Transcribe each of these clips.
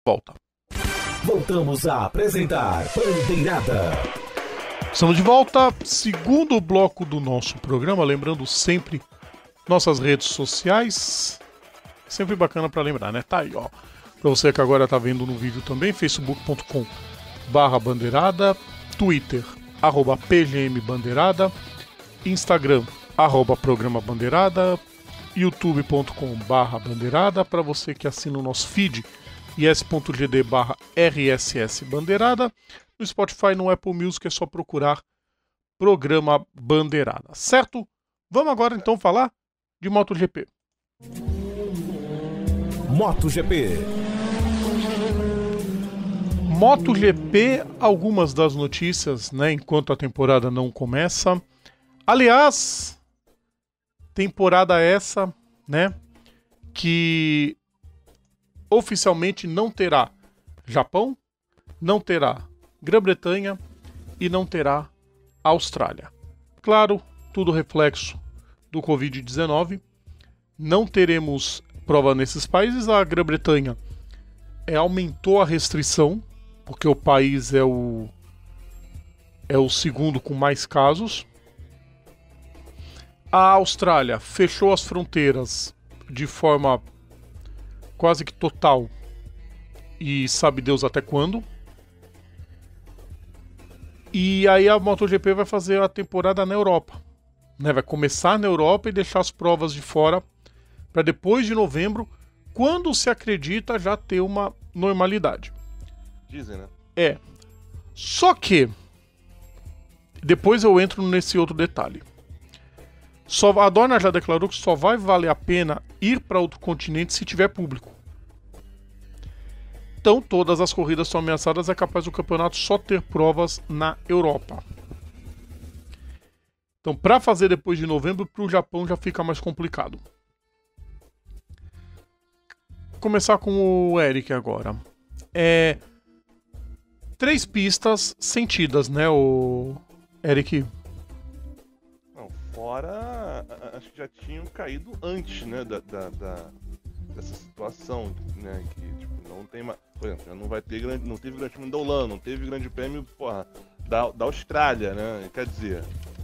Volta. Voltamos a apresentar Bandeirada. Estamos de volta, segundo bloco do nosso programa, lembrando sempre nossas redes sociais, sempre bacana para lembrar, né? Tá aí, ó. Para você que agora tá vendo no vídeo também, facebook.com/bandeirada, Twitter, @pgmbandeirada, Instagram, @programa bandeirada, youtube.com/bandeirada, para você que assina o nosso feed, is.gd/rssbandeirada, no Spotify, no Apple Music, é só procurar Programa Bandeirada, certo? Vamos agora então falar de MotoGP. MotoGP, algumas das notícias, né, enquanto a temporada não começa. Aliás, temporada essa, né, que oficialmente não terá Japão, não terá Grã-Bretanha e não terá Austrália. Claro, tudo reflexo do Covid-19. Não teremos prova nesses países. A Grã-Bretanha aumentou a restrição, porque o país é o segundo com mais casos. A Austrália fechou as fronteiras de forma quase que total e sabe Deus até quando. E aí a MotoGP vai fazer a temporada na Europa, né? Vai começar na Europa e deixar as provas de fora para depois de novembro, quando se acredita já ter uma normalidade. Dizem, né? É. Só que depois eu entro nesse outro detalhe. A Dorna já declarou que só vai valer a pena ir para outro continente se tiver público. Então todas as corridas são ameaçadas, é capaz do campeonato só ter provas na Europa. Então para fazer depois de novembro, para o Japão já fica mais complicado. Vou começar com o Eric agora. 3 pistas sentidas, né, o Eric? Não, fora, acho que já tinham caído antes, né, dessa situação, né, que tipo, não tem mais, por exemplo, não teve Grande Prêmio da Holanda, não teve Grande Prêmio, da Austrália, né, quer dizer,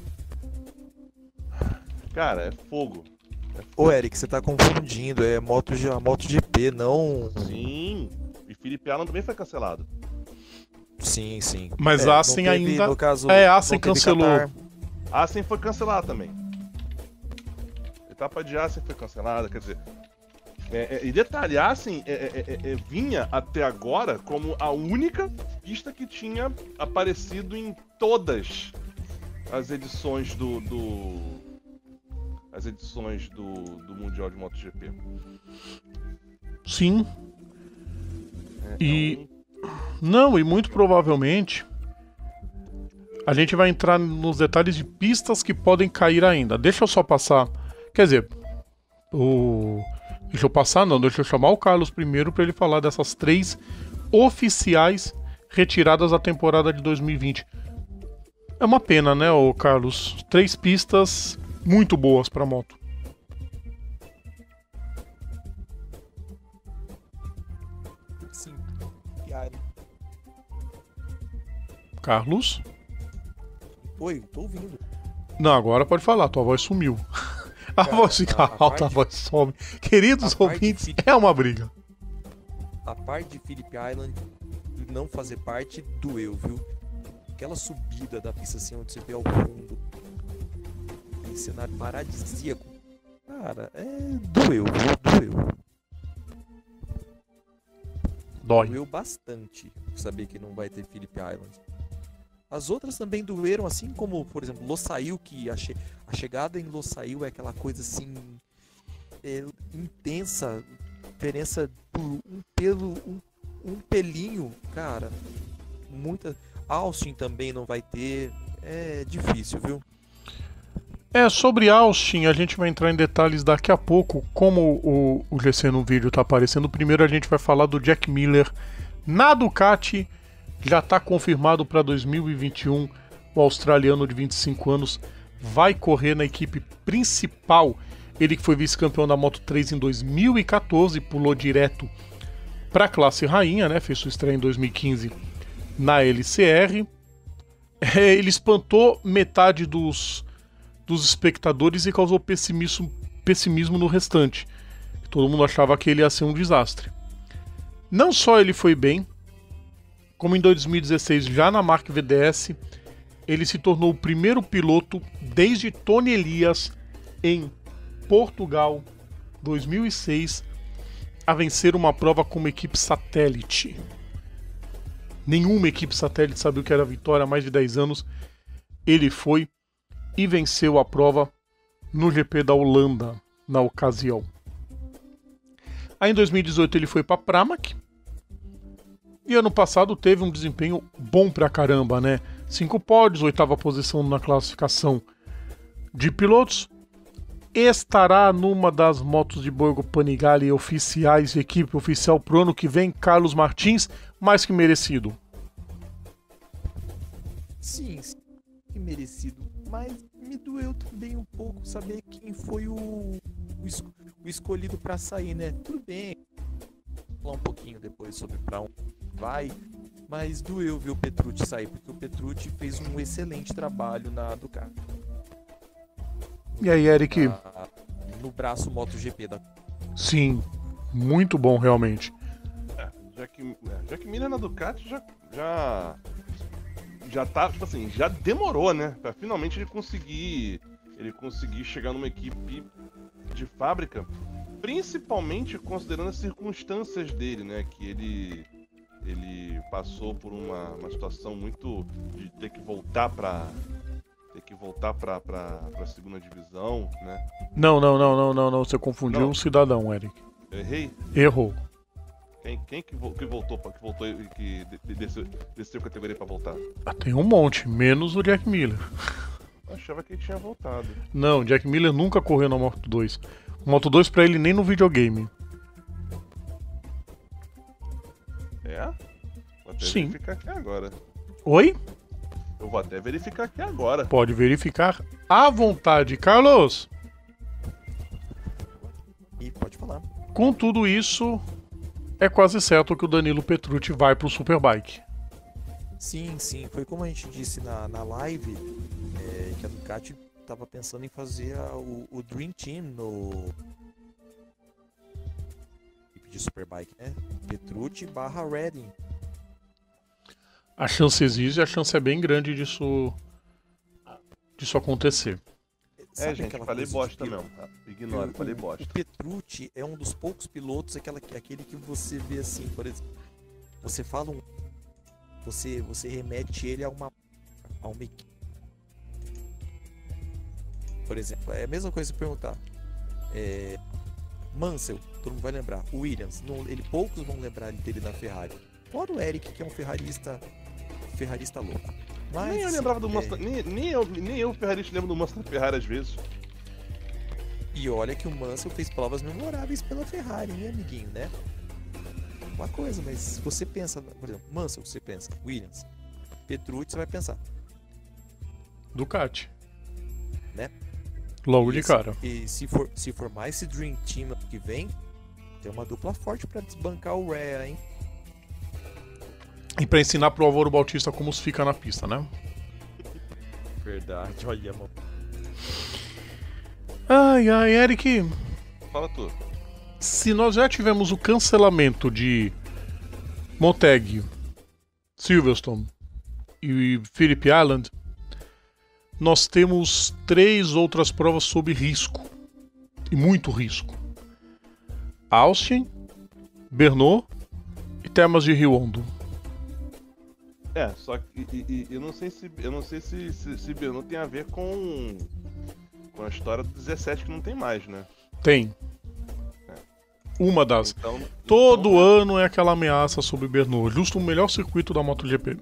cara, é fogo. Ô Eric, você tá confundindo, é MotoGP, não... Sim, e Felipe Allen também foi cancelado. Sim. Mas a Assen ainda... No caso, a Assen cancelou. A Assen foi cancelada também. A etapa de Assen foi cancelada, quer dizer... E detalhe, a Assen vinha até agora como a única pista que tinha aparecido em todas as edições do Mundial de MotoGP. Sim. Não, e muito provavelmente a gente vai entrar nos detalhes de pistas que podem cair ainda. Deixa eu só passar. Quer dizer, deixa eu chamar o Carlos primeiro para ele falar dessas 3 oficiais retiradas da temporada de 2020. É uma pena, né, Carlos? 3 pistas muito boas para moto. Sim. Carlos? Oi, tô ouvindo. Não, agora pode falar, tua voz sumiu. A voz fica alta, a voz some. Queridos ouvintes, é uma briga. A parte de Phillip Island não fazer parte doeu, viu? Aquela subida da pista assim onde você vê ao fundo, aquele cenário paradisíaco. Cara, doeu, viu? Doeu bastante saber que não vai ter Phillip Island. As outras também doeram, assim como, por exemplo, Losail, que a chegada em Losail é aquela coisa assim intensa, diferença por um pelinho, cara. Muita. Austin também não vai ter, é difícil, viu? Sobre Austin a gente vai entrar em detalhes daqui a pouco, como o GC no vídeo tá aparecendo. Primeiro a gente vai falar do Jack Miller na Ducati. Já está confirmado para 2021, o australiano de 25 anos vai correr na equipe principal. Ele que foi vice-campeão da Moto3 em 2014, pulou direto para a classe rainha, né? Fez sua estreia em 2015 na LCR. Ele espantou metade dos espectadores e causou pessimismo no restante. Todo mundo achava que ele ia ser um desastre. Não só ele foi bem, como em 2016, já na marca VDS, ele se tornou o primeiro piloto desde Tony Elias em Portugal 2006 a vencer uma prova como equipe satélite. Nenhuma equipe satélite sabia o que era vitória há mais de 10 anos. Ele foi e venceu a prova no GP da Holanda, na ocasião. Aí em 2018 ele foi para Pramac. E ano passado teve um desempenho bom pra caramba, né? 5 pódios, 8ª posição na classificação de pilotos. Estará numa das motos de Borgo Panigale oficiais de equipe oficial pro ano que vem, Carlos Martins, mais que merecido. Sim, que merecido. Mas me doeu também um pouco saber quem foi o escolhido para sair, né? Tudo bem, vou falar um pouquinho depois sobre pra onde vai, mas doeu ver o Petrucci sair, porque o Petrucci fez um excelente trabalho na Ducati. E aí, Eric? No braço MotoGP da... Sim, muito bom realmente. Jack Miller na Ducati já tá, tipo assim, já demorou, né? Pra finalmente ele conseguir chegar numa equipe de fábrica, principalmente considerando as circunstâncias dele, né? Que ele passou por uma situação muito de ter que voltar pra segunda divisão, né? Não, você confundiu Não. um cidadão, Eric. Eu errei? Errou. Quem que voltou e que desceu categoria pra voltar? Ah, tem um monte, menos o Jack Miller. Eu achava que ele tinha voltado. Não, Jack Miller nunca correu na Moto 2. Moto 2 pra ele nem no videogame. É? Vou até Sim. verificar aqui agora. Oi? Eu vou até verificar aqui agora. Pode verificar à vontade, Carlos. E pode falar. Com tudo isso, é quase certo que o Danilo Petrucci vai pro Superbike. Sim, foi como a gente disse na live, que a Ducati estava pensando em fazer o Dream Team no de Superbike, né? Petrucci / Redding. A chance existe, a chance é bem grande disso acontecer. Sabe gente, aquela falei coisa bosta de mesmo. Tá? Ignora, falei bosta. O Petrucci é um dos poucos pilotos, aquele que você vê assim, por exemplo, você fala você remete ele a uma equipe. Por exemplo, é a mesma coisa que perguntar. Mansell, todo mundo vai lembrar. O Williams, poucos vão lembrar dele na Ferrari. Fora o Eric, que é um ferrarista louco. Mas, Nem eu lembrava do Mustang, nem eu, ferrarista, lembro do Mustang Ferrari às vezes. E olha que o Mansell fez provas memoráveis pela Ferrari, hein, amiguinho, né? Uma coisa, mas se você pensa, por exemplo, Mansell, você pensa, Williams, Petrucci, você vai pensar, Ducati. né? Logo de cara. E se formar esse Dream Team que vem, tem uma dupla forte pra desbancar o Rea, hein? E pra ensinar pro Álvaro Bautista como se fica na pista, né? Verdade, olha, mano. Ai, Eric. Fala tu. Se nós já tivemos o cancelamento de Motegi, Silverstone e Phillip Island, nós temos 3 outras provas sob risco. E muito risco. Austin, Brno e Termas de Rio Hondo. Só que eu não sei se Brno tem a ver com a história do 17 que não tem mais, né? Tem. Uma das. Então, Todo ano é aquela ameaça sobre Brno, justo o melhor circuito da MotoGP.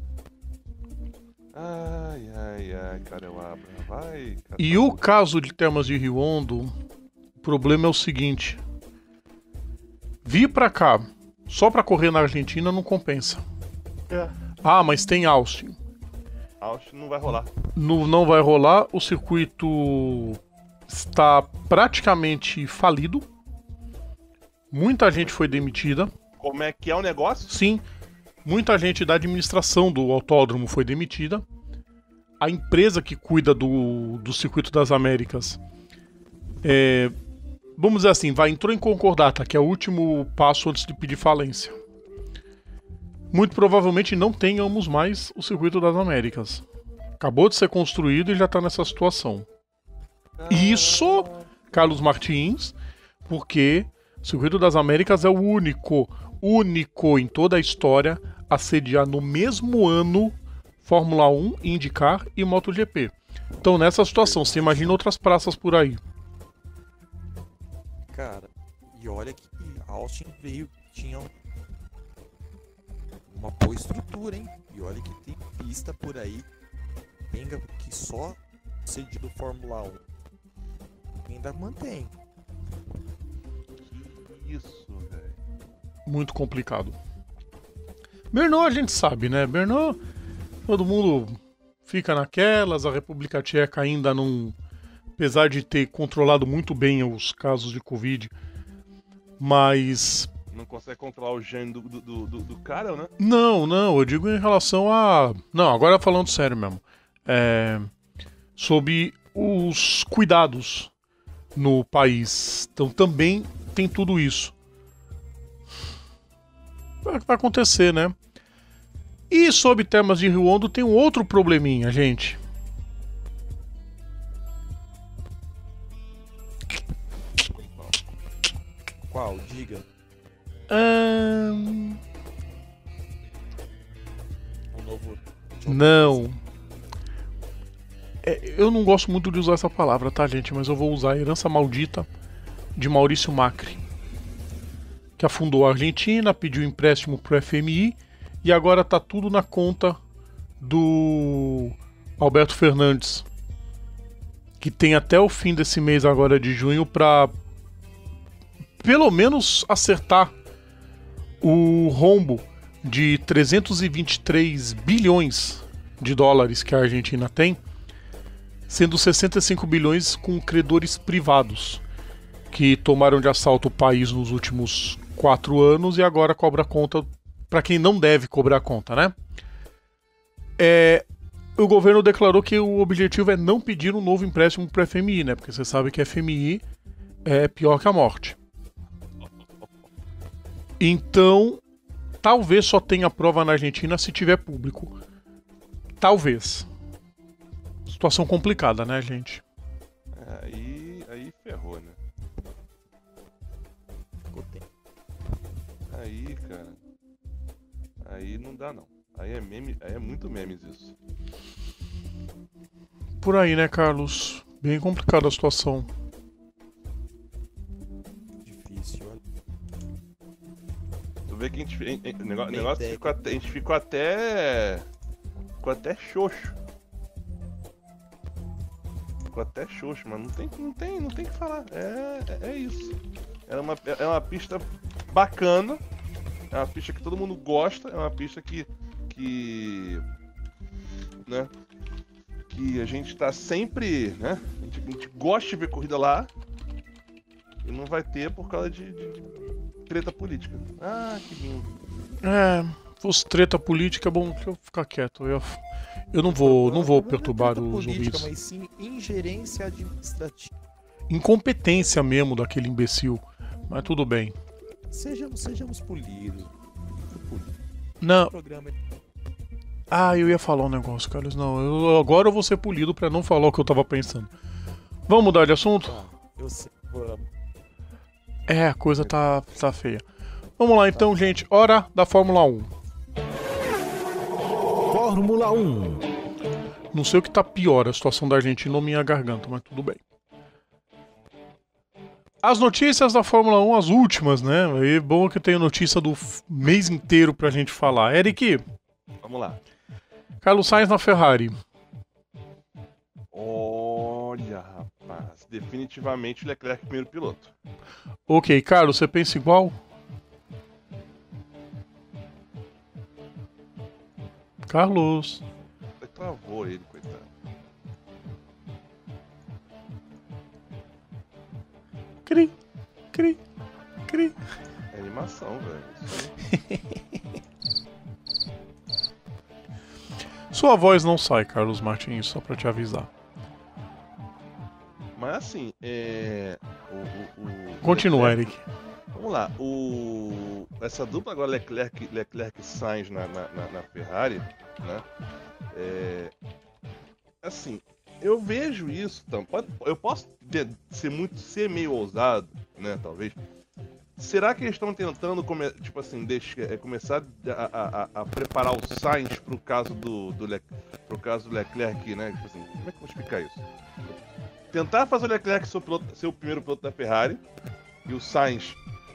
Ai, cara, eu abro. Vai, cara. E o caso de Termas de Rio Hondo, o problema é o seguinte: vir pra cá só pra correr na Argentina não compensa. Ah, mas tem Austin. Austin não vai rolar. Não vai rolar, o circuito está praticamente falido. Muita gente foi demitida. como é que é o negócio? Sim, muita gente da administração do autódromo foi demitida. A empresa que cuida do Circuito das Américas, vamos dizer assim, entrou em concordata, que é o último passo antes de pedir falência. Muito provavelmente não tenhamos mais o Circuito das Américas. Acabou de ser construído e já está nessa situação. Isso, Carlos Martins, porque o Circuito das Américas é o único em toda a história a sediar no mesmo ano Fórmula 1, IndyCar e MotoGP. Então, nessa situação, você imagina outras praças por aí. Cara, e olha que Austin tinha uma boa estrutura, hein? E olha que tem pista por aí, que só cedido Fórmula 1 ainda mantém. Que isso, velho. Muito complicado. Brno a gente sabe, né? Brno, todo mundo fica naquelas, a República Tcheca ainda não... Apesar de ter controlado muito bem os casos de Covid, mas... Não consegue controlar o gene do cara, né? Não, eu digo em relação a... Não, agora falando sério mesmo. Sobre os cuidados no país. Então também tem tudo isso. Vai acontecer, né? E sobre temas de Rio Hondo tem um outro probleminha, gente. Qual? Diga. Um novo... Não. Eu não gosto muito de usar essa palavra, tá, gente? Mas eu vou usar a herança maldita de Maurício Macri, que afundou a Argentina, pediu empréstimo pro FMI e agora tá tudo na conta do Alberto Fernandes, que tem até o fim desse mês agora de junho pra pelo menos acertar o rombo de 323 bilhões de dólares que a Argentina tem, sendo 65 bilhões com credores privados que tomaram de assalto o país nos últimos 4 anos e agora cobra conta para quem não deve cobrar conta, né? O governo declarou que o objetivo é não pedir um novo empréstimo para o FMI, né? Porque você sabe que FMI é pior que a morte. Então, talvez só tenha prova na Argentina se tiver público. Talvez. Situação complicada, né, gente? Aí ferrou, né? Aí, cara. Aí não dá, não. Aí é meme, aí é muito memes isso. Por aí, né, Carlos? Bem complicada a situação. Difícil, olha. Tu vê que a gente ficou até xoxo. Ficou até xoxo, mas não tem que falar. É isso. É uma pista bacana. É uma pista que todo mundo gosta. É uma pista que né? Que a gente tá sempre, né? A gente gosta de ver corrida lá. E não vai ter por causa de treta política. Ah, que lindo. Fosse treta política, bom, deixa eu ficar quieto. Eu não vou perturbar os ouvintes. Mas sim ingerência administrativa. Incompetência mesmo daquele imbecil. Mas tudo bem. Sejamos polidos. Não. Programa... Eu ia falar um negócio, Carlos. Não, agora eu vou ser polido pra não falar o que eu tava pensando. Vamos mudar de assunto? Eu sei, vamos. A coisa tá feia. Vamos lá então, gente. Hora da Fórmula 1. Fórmula 1. Não sei o que tá pior, a situação da Argentina ou minha garganta, mas tudo bem. As notícias da Fórmula 1, as últimas, né? É bom que eu tenho notícia do mês inteiro pra gente falar. Eric. Vamos lá. Carlos Sainz na Ferrari. Olha, rapaz. Definitivamente o Leclerc primeiro piloto. Ok, Carlos, você pensa igual? Carlos. Travou ele, coitado. Cri, cri, cri. É animação, velho. Sua voz não sai, Carlos Martins, só pra te avisar. Mas assim, Continua, Leclerc- Eric. Vamos lá, essa dupla agora Leclerc e Sainz na Ferrari, né? Assim, eu vejo isso, eu posso ser meio ousado, né? Talvez. Será que eles estão tentando, começar a preparar o Sainz pro caso do Leclerc, né? Tipo assim, como é que eu vou explicar isso? Tentar fazer o Leclerc ser o primeiro piloto da Ferrari e o Sainz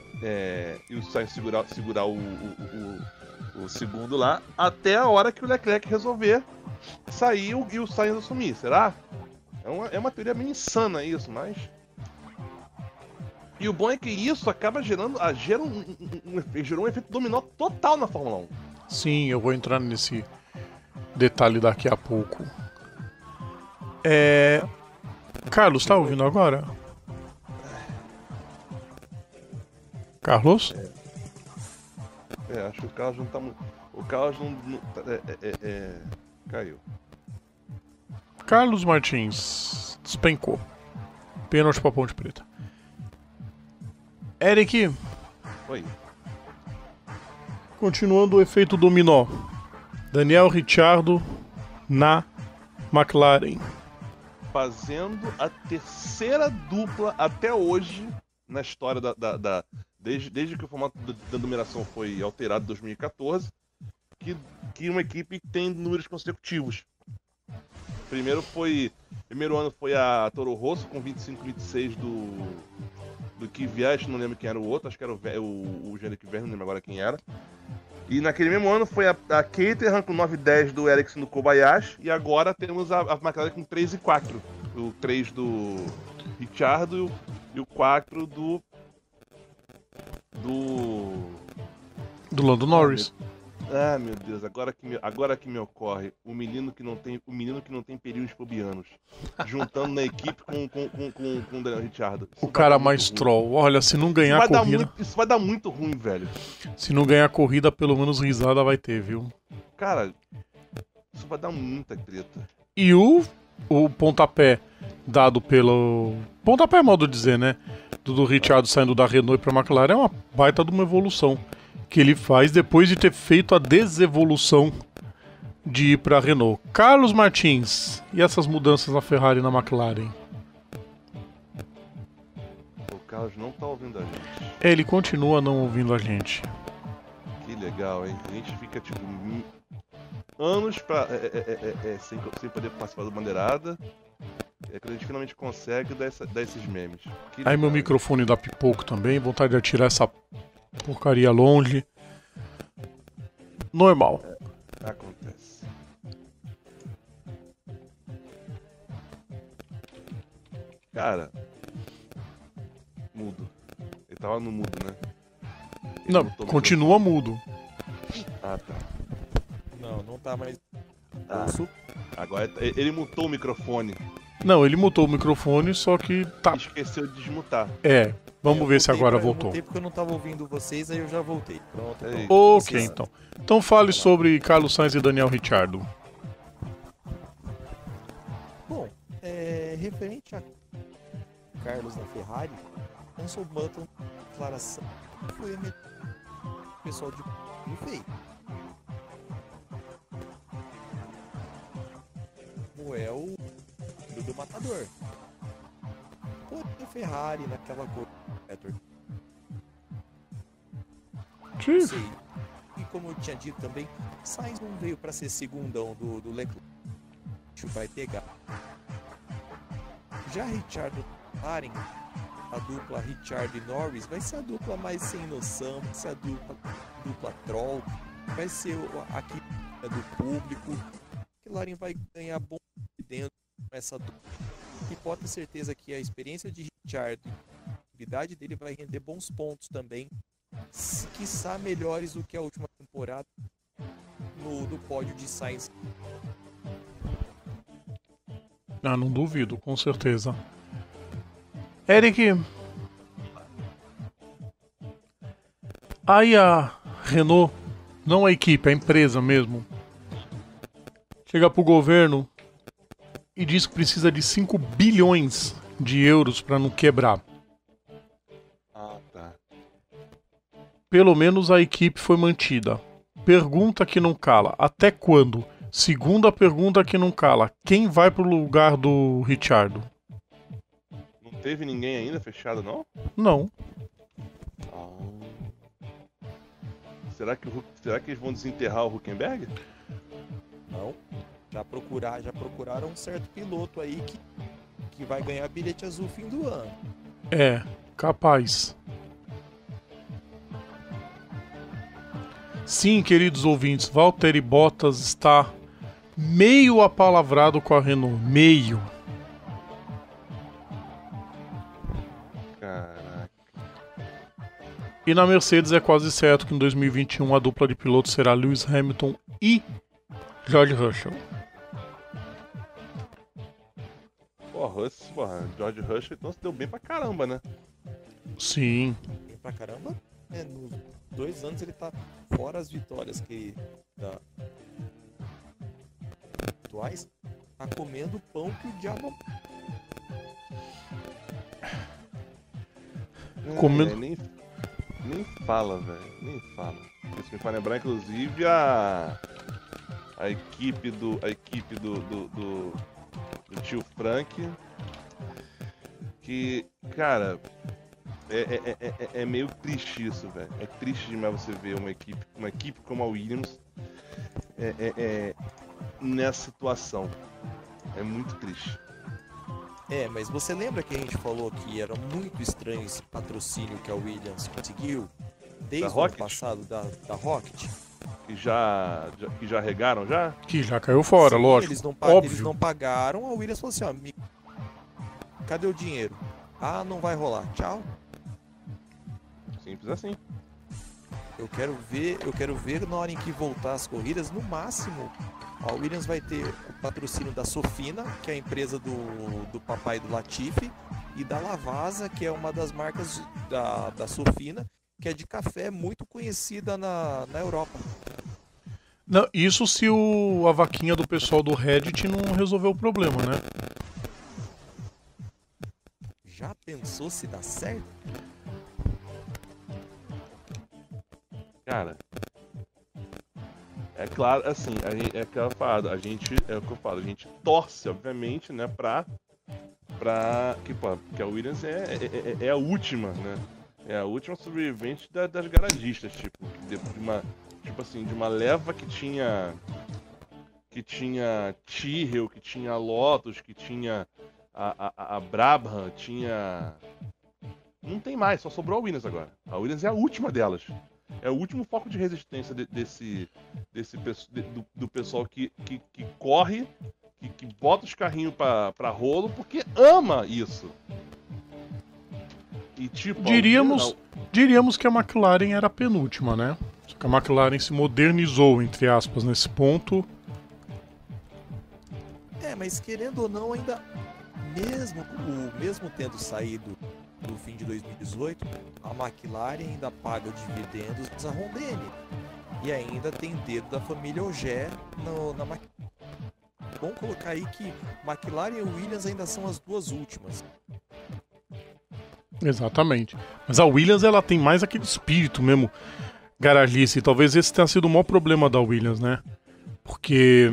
segurar o segundo lá até a hora que o Leclerc resolver sair e o Sainz assumir. Será? É uma teoria meio insana isso, mas... E o bom é que isso acaba gerou um efeito dominó total na Fórmula 1. Sim, eu vou entrar nesse detalhe daqui a pouco. Carlos, tá ouvindo agora? Carlos? Acho que o Carlos não tá muito... O Carlos não caiu. Carlos Martins despencou. Pênalti pra Ponte Preta. Eric, Oi. continuando o efeito dominó. Daniel Ricciardo na McLaren. Fazendo a terceira dupla até hoje na história desde que o formato da numeração foi alterado em 2014, que uma equipe tem números consecutivos. Primeiro ano foi a Toro Rosso com 25-26 do Kvyat, não lembro quem era o outro, acho que era o Jean-Luc Vergne, não lembro agora quem era. E naquele mesmo ano foi a Caterham com 9-10 do Ericsson do Kobayashi, e agora temos a McLaren com 3-4. O 3 do Ricciardo e o 4 do Lando Norris. Ah, meu Deus, agora que me ocorre, o menino que não tem períodos fobianos, juntando na equipe com o Daniel Ricciardo. O cara mais troll. Olha, se não ganhar a corrida... Isso vai dar muito ruim, velho. Se não ganhar a corrida, pelo menos risada vai ter, viu? Cara, isso vai dar muita treta. E o pontapé dado pelo... Pontapé é modo de dizer, né? Do Ricciardo saindo da Renault para a McLaren é uma baita de uma evolução que ele faz depois de ter feito a desevolução de ir para a Renault. Carlos Martins, e essas mudanças na Ferrari e na McLaren? O Carlos não tá ouvindo a gente. Ele continua não ouvindo a gente. Que legal, hein? A gente fica, tipo, anos sem poder participar da bandeirada. É que a gente finalmente consegue dar esses memes. Aí meu microfone dá pipoco também, vontade de atirar essa porcaria longe. Normal. Acontece. Cara, mudo. Ele tava no mudo, né? Ele Não, botou no continua mudo. microfone. Ah, tá. Não tá mais. Ah, agora ele mutou o microfone. Não, ele mutou o microfone, só que tá. Esqueceu de desmutar. Vamos ver se agora voltou. Eu voltei porque eu não tava ouvindo vocês, aí eu já voltei. Pronto. Ei. Ok, então. Então fale sobre Carlos Sainz e Daniel Ricciardo. Bom, referente a Carlos da Ferrari, Anson Button, declaração, foi o pessoal de não fez. Como é o filho do matador. Porém, a Ferrari naquela cor. Sei. E como eu tinha dito também, Sainz não veio para ser segundão do Leclerc. Vai pegar. Já Ricciardo Karen, a dupla Ricciardo e Norris, vai ser a dupla mais sem noção, vai ser a dupla troll, vai ser aqui do público. McLaren vai ganhar bom dentro com essa dupla. E pode ter certeza que a experiência de Ricciardo, a habilidade dele vai render bons pontos também, quiçá melhores do que a última temporada no pódio de Sainz. Ah, não duvido, com certeza. Eric, aí a Renault, não a equipe, a empresa mesmo, chega pro governo e diz que precisa de 5 bilhões de euros para não quebrar. Ah, tá. Pelo menos a equipe foi mantida. Pergunta que não cala. Até quando? Segunda pergunta que não cala. Quem vai pro lugar do Richardo? Não teve ninguém ainda fechado, não? Não. Ah. Será que eles vão desenterrar o Huckenberg? Não. Já procuraram um certo piloto aí que vai ganhar bilhete azul fim do ano. É, capaz. Sim, queridos ouvintes, Valtteri Bottas está meio apalavrado com a Renault. Meio. Caraca. E na Mercedes é quase certo que em 2021 a dupla de pilotos será Lewis Hamilton e George Russell. George Russell então se deu bem pra caramba, né? Sim. Bem pra caramba. Nos 2 anos ele tá fora as vitórias que atuais, tá comendo pão que o diabo. Comendo. Nem fala, velho. Nem fala. Isso me faz lembrar, inclusive, a equipe do tio Frank. Que, cara, é meio triste isso, velho. É triste demais você ver uma equipe como a Williams nessa situação. É muito triste. Mas você lembra que a gente falou que era muito estranho esse patrocínio que a Williams conseguiu desde o ano passado da Rocket? Que já regaram já? Que já caiu fora, Sim, lógico. Óbvio. Eles não pagaram, a Williams falou assim, ó, cadê o dinheiro? Ah, não vai rolar. Tchau. Simples assim. Eu quero ver na hora em que voltar as corridas, no máximo, a Williams vai ter o patrocínio da Sofina, que é a empresa do papai do Latifi, e da Lavazza, que é uma das marcas da Sofina, que é de café muito conhecida na Europa. Não, isso se a vaquinha do pessoal do Reddit não resolveu o problema, né? Já pensou se dá certo? Cara, é claro, assim, é o que eu falo, a gente torce, obviamente, né, que a Williams é a última, né? É a última sobrevivente das garagistas, de uma leva que tinha Tyrrell, que tinha Lotus, que tinha a Brabham, tinha... Não tem mais, só sobrou a Williams agora. A Williams é a última delas. É o último foco de resistência do pessoal que corre, que bota os carrinhos pra rolo, porque ama isso. E tipo... Diríamos que a McLaren era a penúltima, né? Só que a McLaren se modernizou, entre aspas, nesse ponto. Mas querendo ou não, ainda mesmo tendo saído do fim de 2018, a McLaren ainda paga dividendos da Rondene. E ainda tem dedo da família Ogier na McLaren. Vamos colocar aí que McLaren e Williams ainda são as duas últimas. Exatamente. Mas a Williams, ela tem mais aquele espírito mesmo garagice. Talvez esse tenha sido o maior problema da Williams, né? Porque...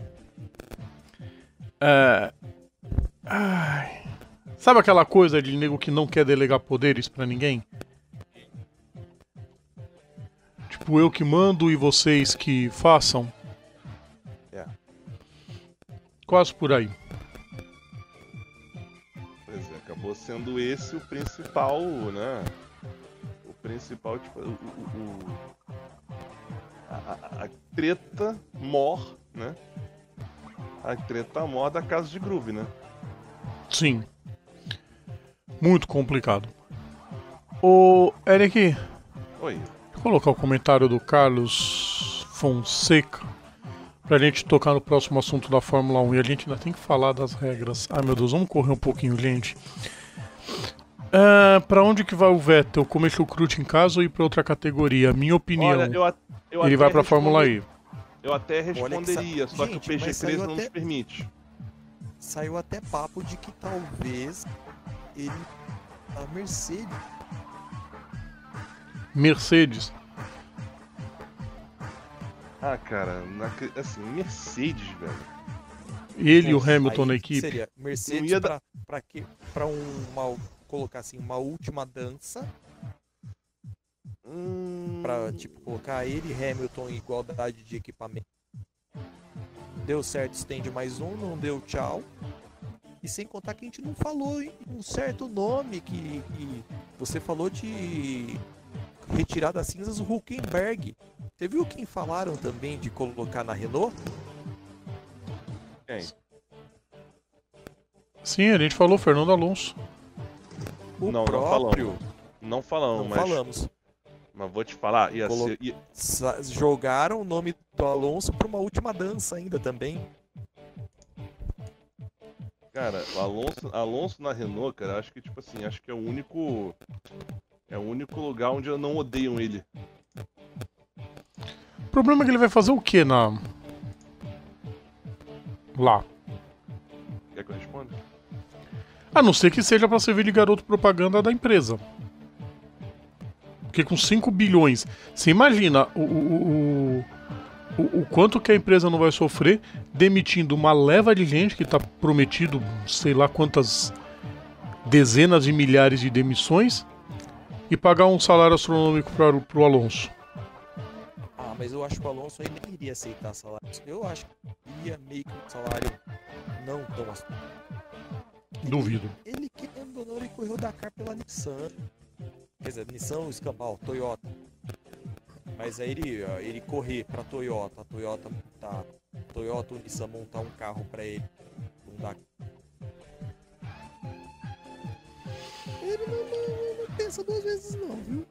sabe aquela coisa de nego que não quer delegar poderes pra ninguém? Tipo, eu que mando e vocês que façam? Quase por aí. Pois é, acabou sendo esse o principal, né? O principal, tipo, a treta mor, né? A treta mor da casa de Groove, né? Sim. Muito complicado. Ô, Eric. Oi. Vou colocar o comentário do Carlos Fonseca pra gente tocar no próximo assunto da Fórmula 1. E a gente ainda tem que falar das regras. Ai, meu Deus, vamos correr um pouquinho, gente. Pra onde que vai o Vettel? Comer chucrute em casa ou ir pra outra categoria? Minha opinião. Olha, eu ele vai pra Fórmula E. Eu até Olha que responderia, só que o gente, mas PG13 saiu não até- nos permite. Saiu até papo de que talvez ele... A Mercedes... Mercedes. Ah, cara, assim, Mercedes, velho. Ele e o Nossa, Hamilton aí na o que equipe. seria Mercedes Não ia dar- pra quê? Pra colocar assim, uma última dança, pra tipo, colocar ele e Hamilton em igualdade de equipamento. Deu certo, estende mais um, não deu tchau. E sem contar que a gente não falou em um certo nome que você falou de retirar das cinzas o Hülkenberg. Você viu quem falaram também de colocar na Renault? Quem? Sim, a gente falou, Fernando Alonso. O Não próprio. Não falamos, Não mas, falamos. mas vou te falar, ia Colo- ser... Jogaram o nome do Alonso para uma última dança ainda também. Cara, o Alonso na Renault, cara, acho que, tipo assim, acho que é o único lugar onde não odeiam ele. O problema é que ele vai fazer o quê lá? Quer que eu responda? A não ser que seja pra servir de garoto propaganda da empresa. Porque com 5 bilhões, você imagina o quanto que a empresa não vai sofrer demitindo uma leva de gente que tá prometido sei lá quantas dezenas de milhares de demissões e pagar um salário astronômico pro Alonso. Ah, mas eu acho que o Alonso aí nem iria aceitar salário. Eu acho que iria meio que um salário não tão assim. Duvido. Ele querendo ou não, ele correu Dakar pela Nissan. Quer dizer, Nissan, Escambau, Toyota. Mas aí ele correr pra Toyota, a Toyota ou Nissan montar um carro pra ele. Um Dakar. Ele não pensa duas vezes não, viu?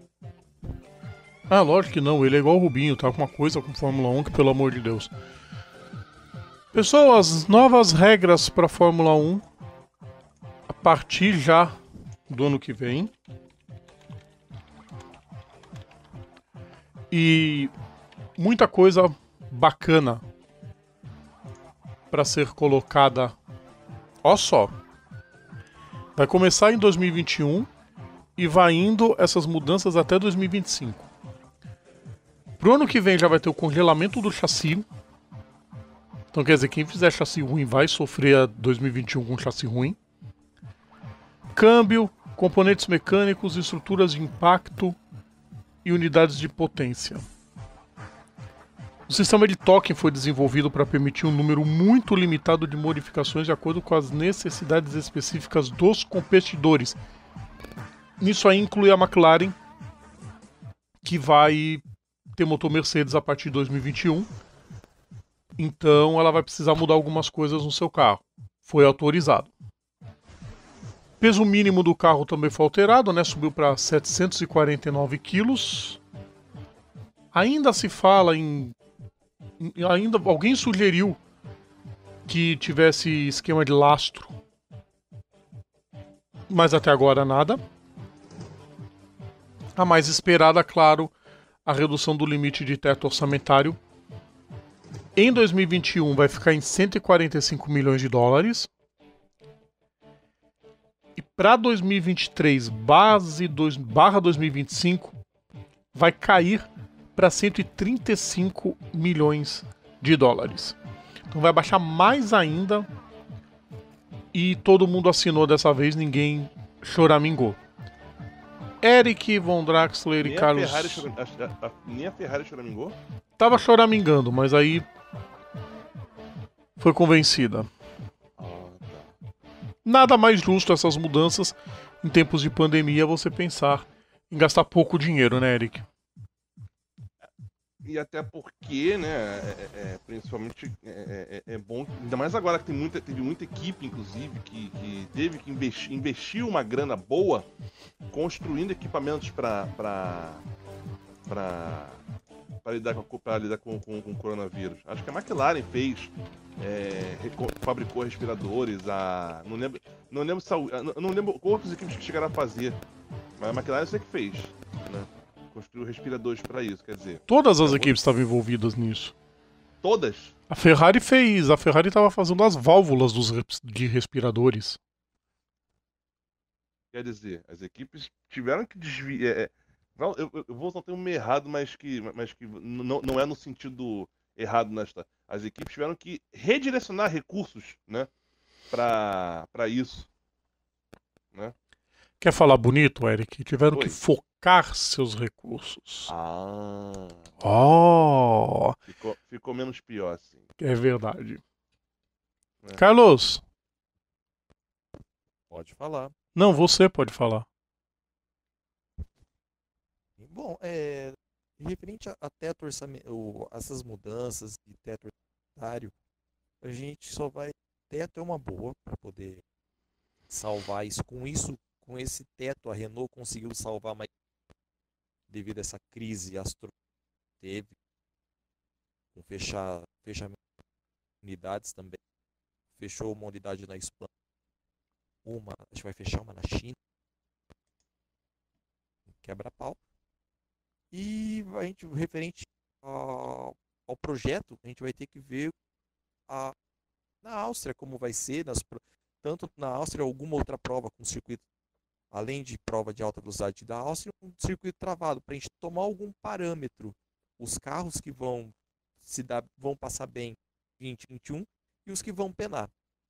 Ah, lógico que não, ele é igual o Rubinho, tá com uma coisa com Fórmula 1 que, pelo amor de Deus. Pessoas, novas regras pra Fórmula 1 a partir já do ano que vem. E muita coisa bacana pra ser colocada. Ó só. Vai começar em 2021 e vai indo essas mudanças até 2025. Pro ano que vem já vai ter o congelamento do chassi. Então quer dizer, quem fizer chassi ruim vai sofrer a 2021 com chassi ruim. Câmbio, componentes mecânicos, estruturas de impacto e unidades de potência. O sistema de token foi desenvolvido para permitir um número muito limitado de modificações de acordo com as necessidades específicas dos competidores. Nisso aí inclui a McLaren, que vai ter motor Mercedes a partir de 2021. Então ela vai precisar mudar algumas coisas no seu carro. Foi autorizado. Peso mínimo do carro também foi alterado, né? Subiu para 749 quilos. Ainda se fala alguém sugeriu que tivesse esquema de lastro. Mas até agora nada. A mais esperada, claro, a redução do limite de teto orçamentário. Em 2021 vai ficar em 145 milhões de dólares. E para 2023/2025 vai cair para 135 milhões de dólares. Então vai baixar mais ainda. E todo mundo assinou dessa vez, ninguém choramingou. Eric Von Draxler e Carlos... Nem a Ferrari choramingou? Tava choramingando, mas aí foi convencida. Nada mais justo essas mudanças em tempos de pandemia você pensar em gastar pouco dinheiro, né, Eric? E até porque, né, principalmente é bom, ainda mais agora que teve muita equipe, inclusive, que teve que investir uma grana boa construindo equipamentos para lidar com o coronavírus. Acho que a McLaren fez, fabricou respiradores, não lembro outras equipes que chegaram a fazer, mas a McLaren eu sei que fez, né? Construiu respiradores para isso, quer dizer. Todas as equipes estavam envolvidas nisso. Todas? A Ferrari fez. A Ferrari estava fazendo as válvulas de respiradores. Quer dizer, as equipes tiveram que desviar. Não, eu vou usar um termo errado, mas que não é no sentido errado nesta. As equipes tiveram que redirecionar recursos, né, para isso, né? Quer falar bonito, Eric? Tiveram Oi. que focar seus recursos. Ah, Oh, ficou menos pior, assim. é verdade. É. Carlos, Pode falar. não, você pode falar. Bom, referente a teto orçamentário, essas mudanças de teto orçamentário, a gente só vai. Teto é uma boa para poder salvar isso. Com esse teto, a Renault conseguiu salvar mais devido a essa crise astronômica que teve, com fechamento de unidades também. Fechou uma unidade na Espanha, a gente vai fechar uma na China, quebra-pau. E a gente, referente ao projeto, a gente vai ter que ver na Áustria como vai ser, tanto na Áustria alguma outra prova com circuito, além de prova de alta velocidade da Áustria, um circuito travado, para a gente tomar algum parâmetro. Os carros que vão passar bem 2021 e os que vão penar.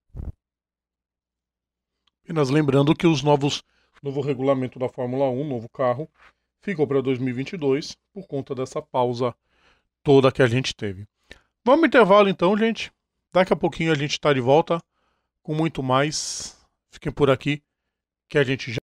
Apenas lembrando que novo regulamento da Fórmula 1, novo carro, ficou para 2022 por conta dessa pausa toda que a gente teve. Vamos ao intervalo então, gente. Daqui a pouquinho a gente está de volta com muito mais. Fiquem por aqui que a gente já